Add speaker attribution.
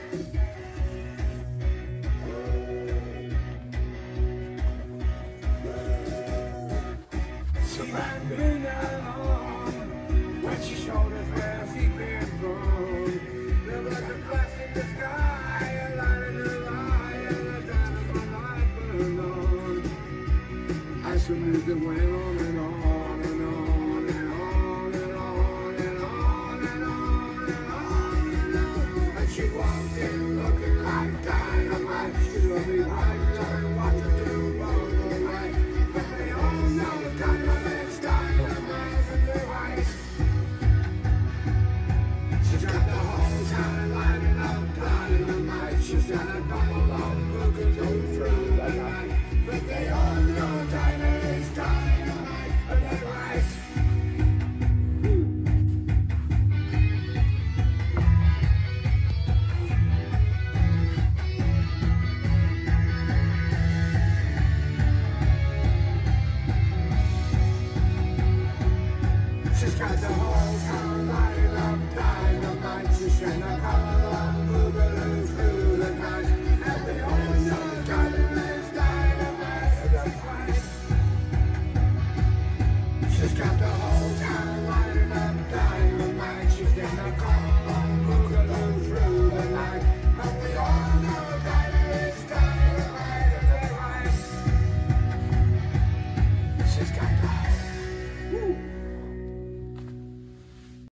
Speaker 1: Surrounding along, when she showed us where she been born. There was a flash in the sky, a light in the light, and the time of my life alone. I submitted that went on and on and on and on and on and on and on and on and on. And she walked in looking like dynamite. She loved me right, telling me what to do, wrong or right. But they all know the dynamite's dynamite in their eyes. She's got the whole town lighting up dynamite. She's got a bubble.